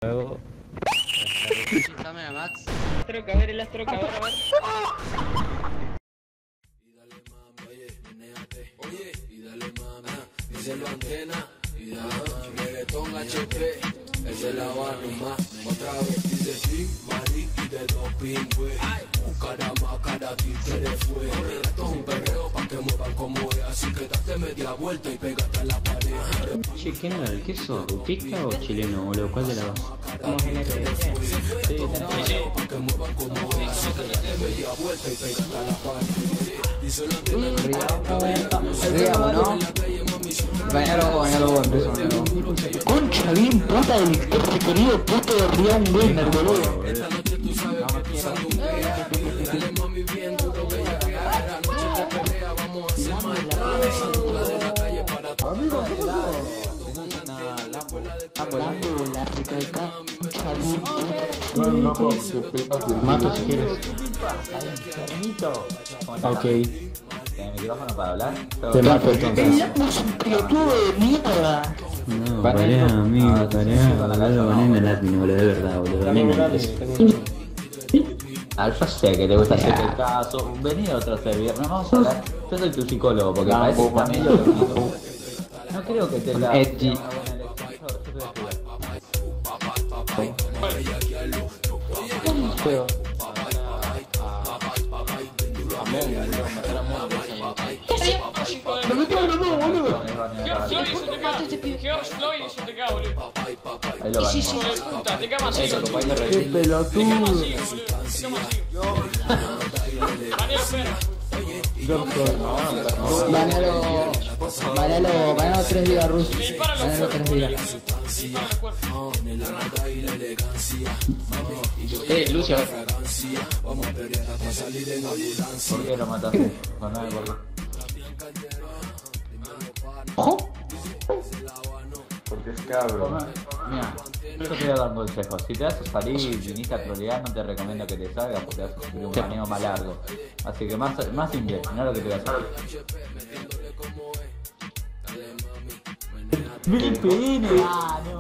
Luego. Dame a Max. Troca, a ver el Astroca, a ver. Oye, y dale mami, díselo antena, y dale mami, reggaetón HP, esa es la barra más, otra vez dice sí, Mari y de doping, güey, cada títere fue, esto es un perreo pa' que muevan como es, así que date media vuelta y pégate a la pared. Che, ¿quién era el queso? ¿Rutica o chileno, boludo? ¿Cuál de la vas? Como GNT. Sí, tenemos. Pa' que muevan como es, así que date media vuelta y pégate a la pared. Díselo Ríamos, ¿no? Bañalo, empezó. Concha, bien puta del este querido puto de Rian Gamer, boludo. esta noche tú sabes que tú sabes un día, dale mami bien duro, bella guerrera, noche de pelea, vamos a hacer maldad, saluda de la calle para tu La rica de acá. Mato si quieres. Ok. ¿Tenés micrófono para hablar? Te mato El entonces. Lapo es un pelotudo de mierda. No, tarea, amigo, tarea. Boludo, banana latino, boludo, de verdad, boludo. Banana Alfa sé que te gusta hacer el caso. Vení a otro servidor. No, vamos a hablar. Yo soy tu psicólogo porque parece que también lo mismo. No creo que te la. Edgy. George Floyd es un TK, boludo. Ahí lo van. Hijo de puta, te cama así. Qué pelotudo. Banalo 3 días, Rus. Banalo 3 días. Lucio. ¿Por qué lo mataste? Con nada, por qué. ¿Ojo? Porque es cabro. Mira, yo te voy a dar un consejo. Si te vas a salir y viniste a trolear, no te recomiendo que te salgas porque vas a sufrir un baneo más largo. Así que más invierte, no lo que te voy a hacer. VPN,